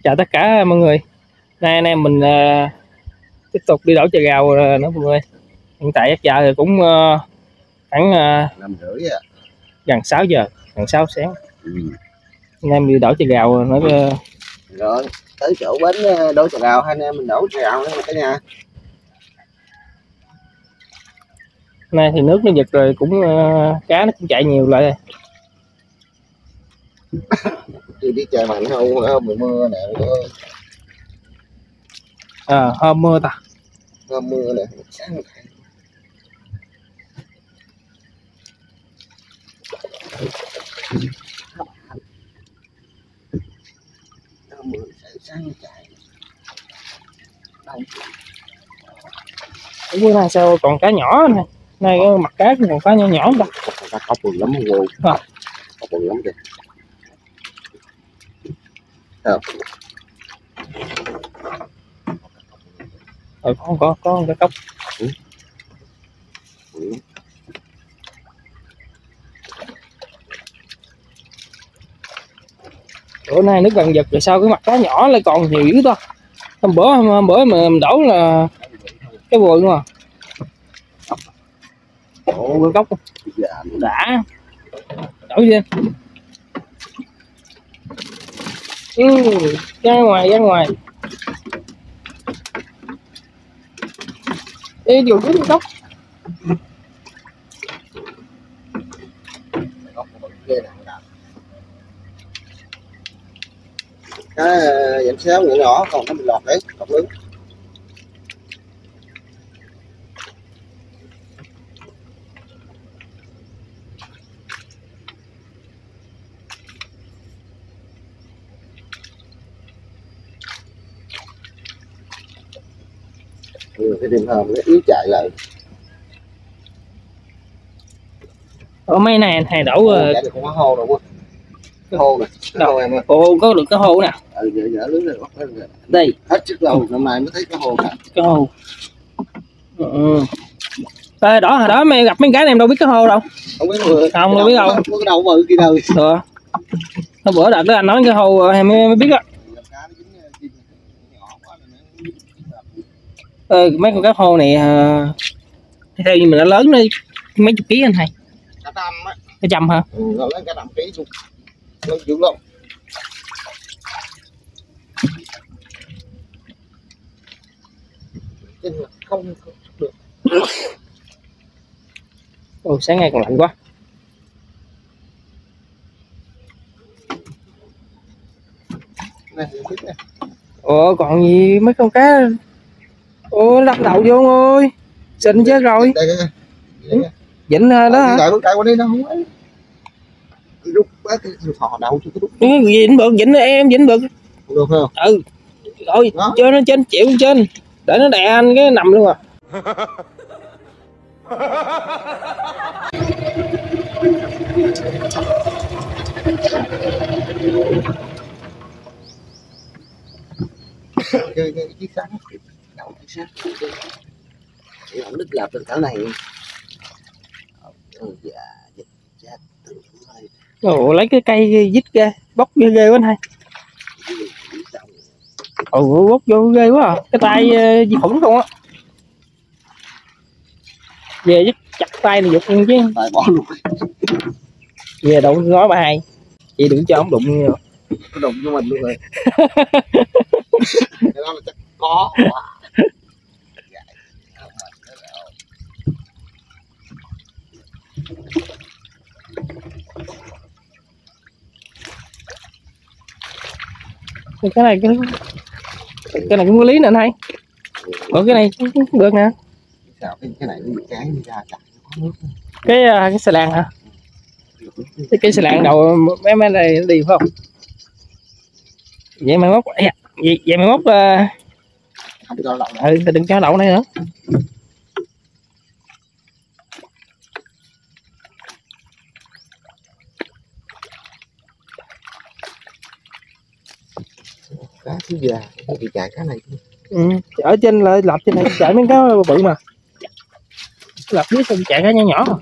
Chào tất cả mọi người. Nay anh em mình tiếp tục đi đổ chài gào nữa mọi người. Hiện tại chắc giờ thì cũng khoảng 5:30 à. gần 6 giờ, gần 6 sáng. Anh em đi đổ chài gào nữa. Rồi tới chỗ bến đổ chài gào, hai anh em mình đổ chài gào nữa cả nhà. Nay thì nước nó giật rồi, cũng cá nó cũng chạy nhiều lại rồi. Đi chơi mạnh không mưa nè. Hôm mưa ta. Hôm mưa nè, sáng chạy. Bữa nay sao còn cá nhỏ này. Nay cái mặt cá còn cá nhỏ nhỏ không ta? Cá cọc bự lắm luôn. Cọc bự lắm kìa. Có cái cốc. Bữa nay nước gần giật rồi sao cái mặt cá nhỏ lại còn nhiều dữ ta. Hôm bữa mà mình đổ là cái vườn mà. Ồ, cái cốc đã đổ đi. Ra ngoài đi dùng cái cốc. Cái dãnh xéo nhỏ nhỏ còn nó bị lọt đấy, cọc lớn. Cái đêm hôm nó yếu chạy lại. Ở mấy này hay đổ Không có hô đâu. Cái hô này, cái hô em ơi. Ồ, có được cái hô nè. Dở lưới này bắt đây. Hết chiếc lâu năm nay mới thấy cái hô nè. Cái hô. Đây đó hồi đó mày gặp mấy cái này em đâu biết cái hô đâu. Không biết người. Không biết đâu. Có cái đầu bự kia đâu. Hôm bữa đợt đó anh nói cái hô em mới biết á. Mấy con cá hô này theo như mình nó lớn đi mấy chục ký anh thầy. Cả trăm á. Cả trăm hả? Nó lấy cả 5 ký luôn. Lớn dữ lắm. Không được. Ồ, sáng nay còn lạnh quá. Ồ, còn gì mấy con cá. Ồ, đập đầu vô ông ơi. Xinh chết rồi. Vịnh đó hả? Cái qua đây nó không ấy. Rút cái thò đầu cho cái đúc. Vịnh bực, vịnh em vịnh bực. Được không? Ừ. Rồi, cho nó trên chịu trên. Để nó đè anh cái nằm luôn à. Cái chiếc sáng đầu chiếc sáng thì ông đứt lạp từ cái này. Ồ, lấy cái cây dít ra bóc ghê quá anh hai. Ồ, bóc vô ghê quá à. Cái tay di khủng không á. Về dứt chặt tay này giục luôn chứ. Tay bỏ luôn. Về đụng nói bà hai. Chị đừng cho ông đụng như nó đụng cho mình luôn rồi. Cái đó là chắc có. Cái này cái này cũng có lý nè anh hai. Ủa cái này cũng được nè. Sao cái này nó bị cái đi ra chặt có nước. Cái xà lan hả? Cái xà lan đầu mấy này nó đi phải không? Vậy mai mốt vậy mai mốt không cho đậu này. Đừng cho đậu này nữa. Cá thứ già bị chạy cá này. Ở trên là lập trên này chạy mấy cá bự mà. Lập dưới xong chạy cá nhỏ nhỏ.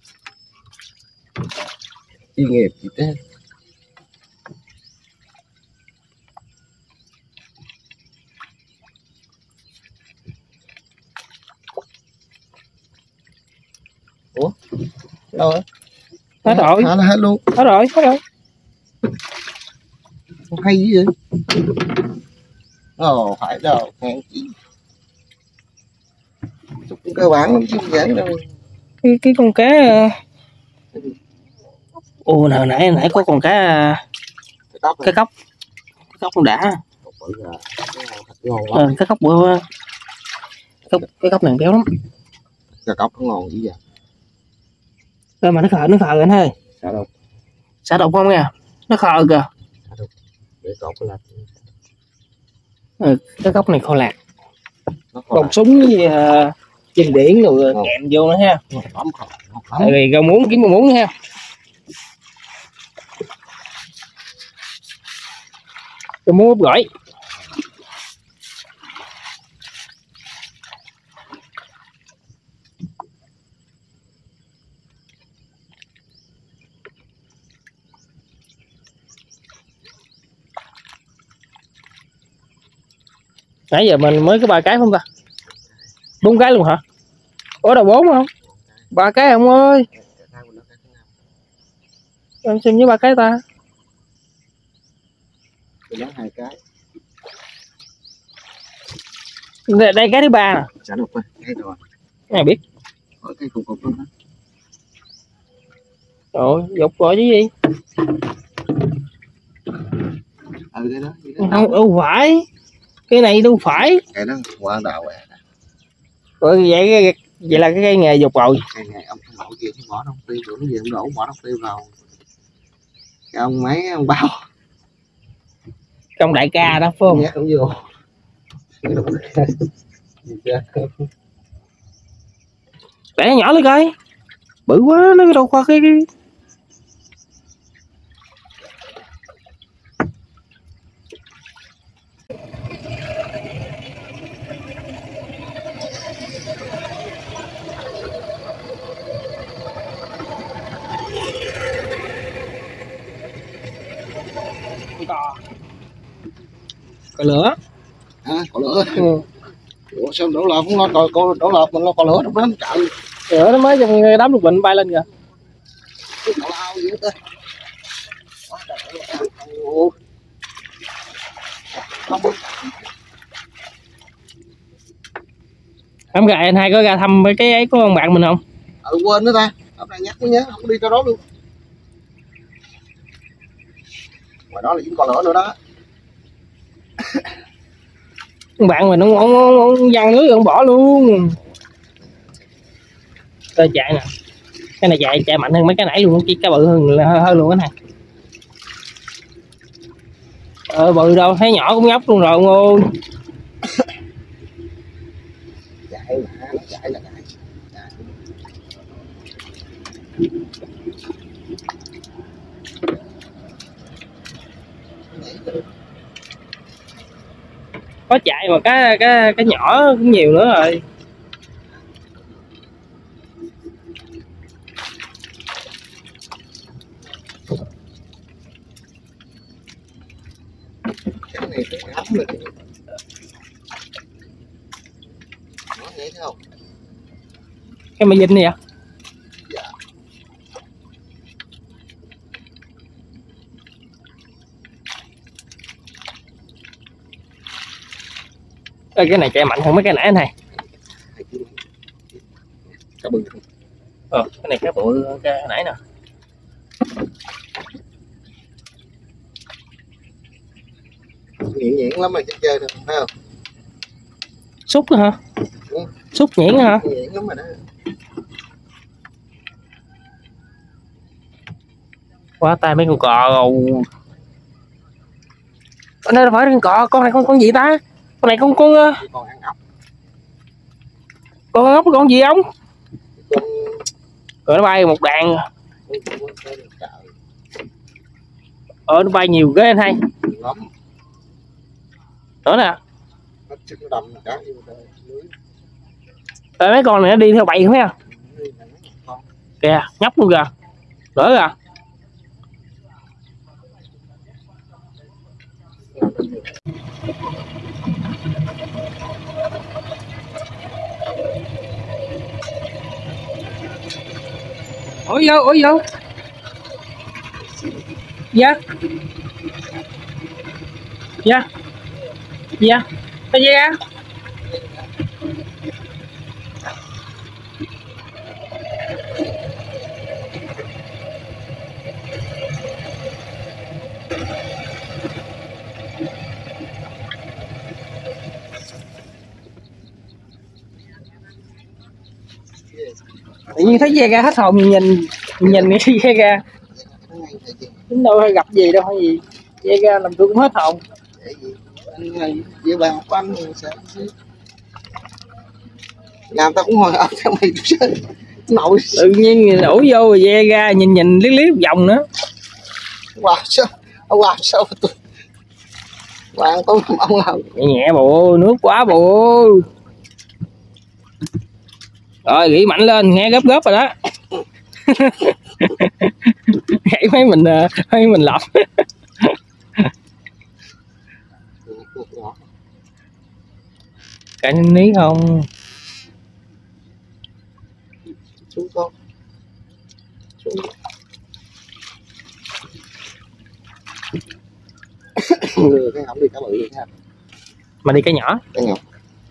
Chuyên nghiệp gì thế. Ủa? Đâu á? Hết rồi. Hết luôn. Hết rồi. Hay gì vậy? Ồ, phải đâu, ngang chỉ. Cơ bản lắm chứ không giản đâu. Cái con cá ồ nãy có con cá cái cốc cũng đã. Cái cốc bữa cái cốc này béo lắm. Cái cốc nó ngon dữ vậy mà nó khờ rồi anh ơi. Xả độc không nha, nó khờ kìa. Để cột cái cái cốc này kho lạc bông súng với chim điển rồi kèm vô nữa ha. Tại vì rau muống kiếm rau muống nữa ha. Rau muống úp gỏi. Nãy giờ mình mới có 3 cái không ta? 4 cái luôn hả? Ủa đâu 4 không? 3 cái ông ơi. Em xem với 3 cái ta. Tôi 2 cái. Đây cái thứ 3 nè. Xả độc cái rồi. Ai biết. Ở cái cục luôn đó. Rồi, dục gọi chứ gì? Cái đó. Không, đâu phải. Cái này đâu phải. Cái đó qua đào à. Rồi vậy là cái cây nghề dục rồi. Cây nghề ông đổ kia thì bỏ đông tiêu, nó gì ông đổ bỏ đông tiêu vào. Cái ông mấy ông bao. Trong đại ca đó phải không? Nhét không vô. Để nó nhỏ lên coi. Bự quá nó đâu qua cái cò lửa. Cò lửa. Ủa sao đổ lợp không lo đổ lợp mình lo cò lửa trong đó nó chạy. Lửa nó mới trong đám lục bình bay lên kìa. Cò lao gì hết. Không gà anh hai có ra thăm cái ấy của ông bạn mình không? Quên nữa ta. Hôm nay nhắc mới nhớ, không đi cho đó luôn. Ngoài đó là những con lửa nữa đó. Bạn mình ông văng lưới ông bỏ luôn. Tôi chạy nè. Cái này chạy mạnh hơn mấy cái nãy luôn, chỉ cá bự hơn luôn cái này. Bự đâu, thấy nhỏ cũng nhóc luôn rồi ông ơi. Chạy mà, nó chạy là chạy. Có chạy mà cái nhỏ cũng nhiều nữa rồi. Cái này cũng ấm rồi. Nó vậy thấy không? Cái mày dinh này à? Dạ. Cái này chạy mạnh hơn mấy cái nãy này. Cá bự. Cái này cá bự hơn cái nãy nè. Nhuyễn lắm mà chơi được phải không? Xúc hả? Ừ. Xúc nhuyễn hả? Nhuyễn lắm mà đó. Quá tay mấy con cò rồi. Con này phải con này con gì ta? Con này con ăn ốc. Con ốc con gì không? Con... Rồi nó bay một đàn. Nó bay nhiều ghê anh hay. Lắm. Nữa nè. Nó đâm cá Mấy con này nó đi theo bầy không nha. Kìa, nhóc luôn kìa. Đỡ kìa. ủi vô dạ dạ dạ cái gì á tự nhiên thấy dê ra hết hồn, nhìn cái dê ra chúng đâu gặp gì đâu hay gì, dê ra làm tôi cũng hết hồn. Với bạn của anh làm tao cũng hồi hộp theo mày nội tự nhiên đổ vô rồi dê ra nhìn liếc vòng nữa. Wow sao tôi bạn có ông nào nhẹ bộ nước quá bộ. Rồi nghĩ mạnh lên nghe gấp rồi đó. Hãy mấy mình lọc. Cả ní không xuống con xuống. Cái không đi cá bự đi ha, mà đi cái nhỏ cái nhỏ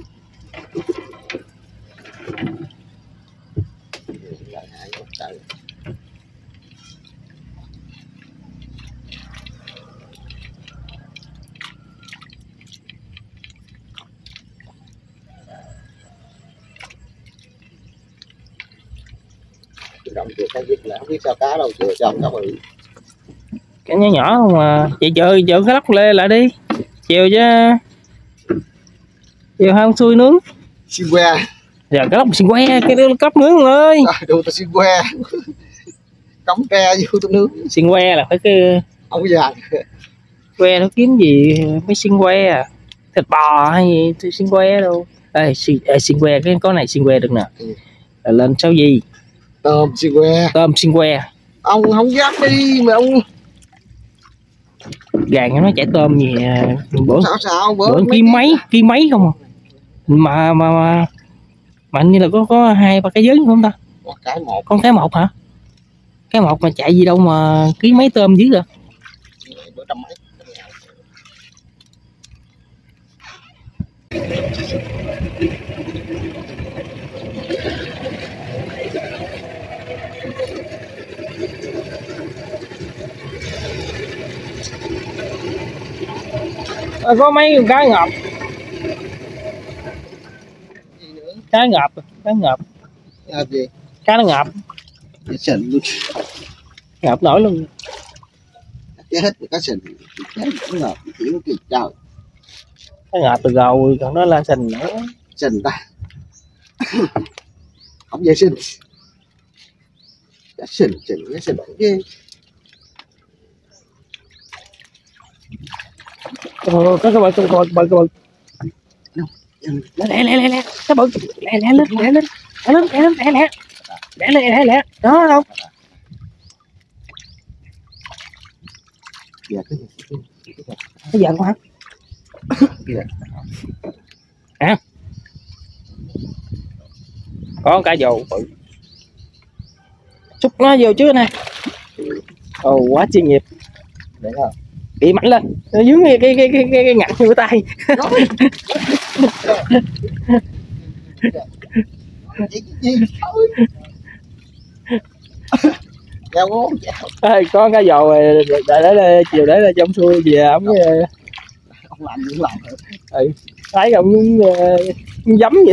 động chưa cái biết là không biết sao cá đâu, chưa trong cá bự cái nhỏ không mà chị chờ cái lóc lê lại đi chiều chứ, chiều không xui nướng xin que giờ cái lóc xin que cái cấp nướng ơi đồ tao xin que cắm ke vô tao nướng. Xin que là phải cái Ông già que nó kiếm gì mới xin que à, thịt bò hay gì tôi xin que đâu. Ê, xin que cái con này xin que được nè. Lên sao gì tôm xin que, tôm xin que. ông không dám đi mà ông gàn nó chạy tôm gì bữa sao bữa ký mấy không mà như là có 2-3 cái giới không ta, con cái một hả, cái một mà chạy gì đâu mà ký mấy tôm dữ rồi. bữa trăm mấy. Có mấy con cá ngọt, cá ngọt Gì cá nó ngọt sình luôn, ngọt nổi luôn chết hết cá sình chết cũng ngọt kiểu kỳ trời, cá ngọt từ rồi còn đó là sình nữa, sình ta không vệ sinh cá sình ghê. Có cái bự lẹ cái bự lẹ đó đâu cái giận quá hả, có cá dầu bự xúc nó vô trước nè. Ồ quá chuyên nghiệp để không bị mạnh lên nó dướng cái ngặt như tay. Có cái dầu để chiều để là trong xuôi về ổng ông làm những lòng thấy ông giấm vậy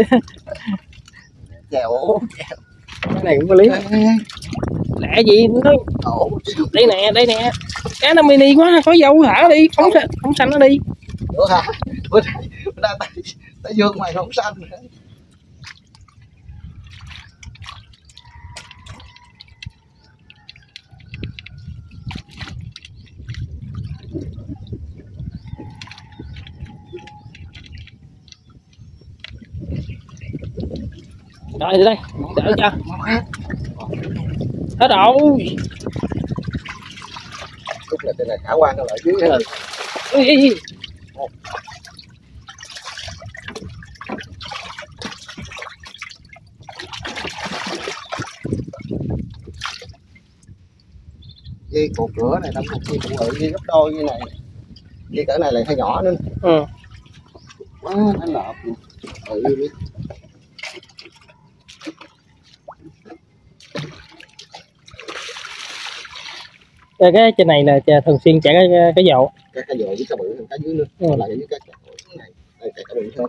chèo cái này cũng có lý lẹ gì nói đây nè cá nó mini quá có dâu thả đi không xanh nó đi. Ủa hả? Bữa nay ta dương mày không xanh nữa. Rồi đi đây đợi cho hết rồi. Lúc là tên này khả quan nó lại dưới rồi. cái cột cửa này đâm một chi cũng bự như gấp đôi như này, như cỡ này lại hơi nhỏ nữa. Quá nó lợp bự. Cái trên này là thường xuyên chạy cái dậu. Cái dậu với cái bự hơn cái dưới nữa. Lại với cái này đây cái bự hơn.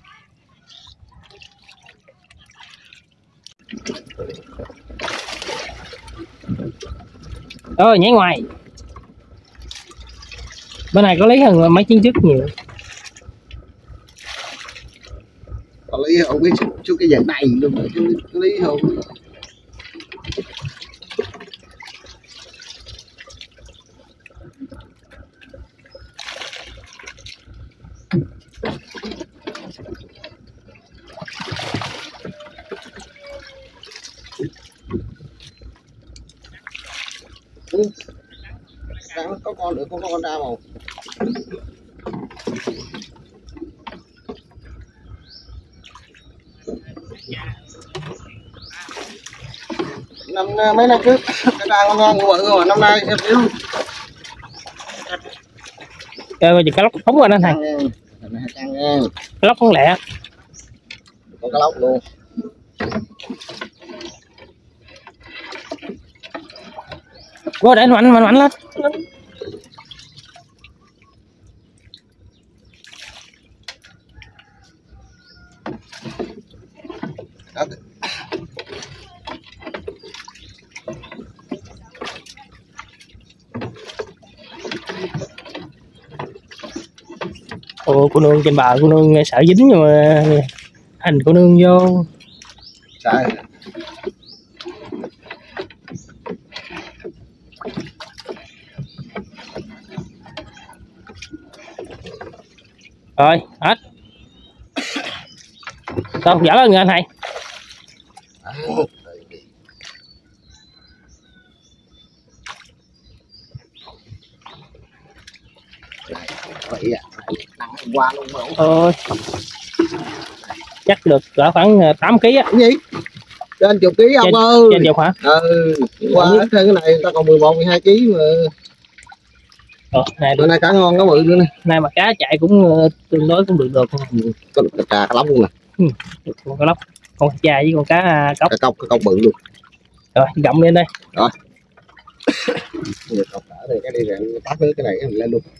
Rồi nhảy ngoài. Bên này có lý hơn mấy chuyến trước nhiều. Có lý không biết chút cái dạng này luôn rồi chứ có lý không. Có con nữa, không có con ra màu. Mấy năm trước cái đàn con ngon bự rồi, năm nay em biết không? Bây giờ cá lóc phóng qua đó thằng. Cá lóc phóng lẹ. Con cá lóc luôn. Có để mạnh lên. Ồ, cô nương trên bờ, cô nương sợ dính nhưng mà hành cô nương vô. Trời. Rồi, hết. Sao dở lên người anh này. Vậy à, nặng qua luôn mà. Thôi. Chắc được cỡ khoảng 8 kg á. Cái gì? Trên chục ký ông ơi. Trên chục hả? Qua hết cái này ta còn 11 12 kg mà. Này bữa nay cá ngon cá bự nữa nè. Nay mà cá chạy cũng tương đối cũng được. Có được cá lóc luôn nè. Con cá lóc, con cha với con cá cóc. Cá cóc bự luôn. Rồi gặm lên đây. Rồi. Giờ cọc cả đây cái đi rồi tát nước cái này lên luôn.